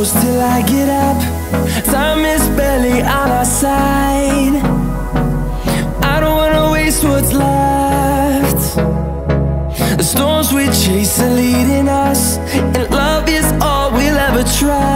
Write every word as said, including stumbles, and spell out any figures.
close till I get up. Time is barely on our side. I don't wanna waste what's left. The storms we chase are leading us, and love is all we'll ever try.